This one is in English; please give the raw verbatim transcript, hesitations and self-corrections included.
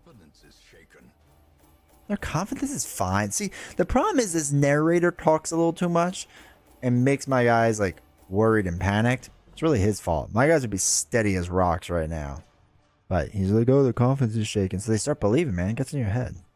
confidence is shaken. Their confidence is fine. See, the problem is this narrator talks a little too much and makes my guys like worried and panicked. It's really his fault. My guys would be steady as rocks right now. But he's like, oh, the confidence is shaken. So they start believing, man. It gets in your head.